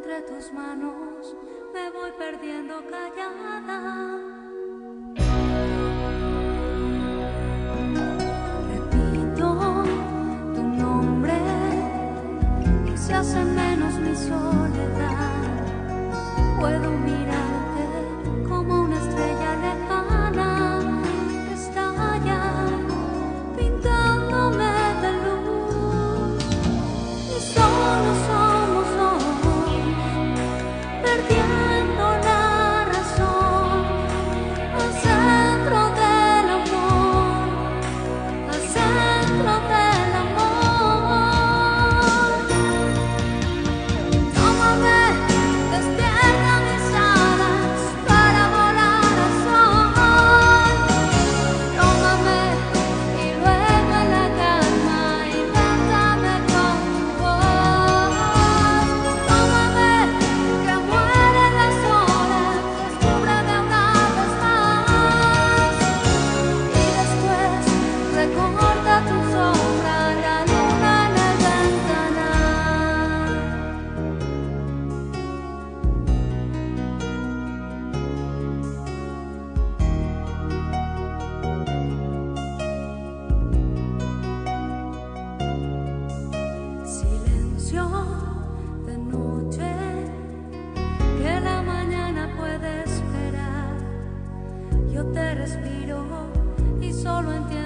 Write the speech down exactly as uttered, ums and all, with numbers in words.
entre tus manos me voy perdiendo callada. Repito tu nombre y se hace menos mi soledad. Puedo mirarte como una estrella lejana que estalla pintándome de luz. Y solo somos dos, perdiendo la razón, al centro del amor, al centro del amor. Tómame, despierta mis alas para volar al sol. Tómame y luego en la calma invéntame con tu voz. Tómame, que mueren las horas, descúbreme una vez más. Y después recorta tu sombra, la luna en el ventanal. Silencio de noche, que la mañana puede esperar. Yo te respiro y solo entiendo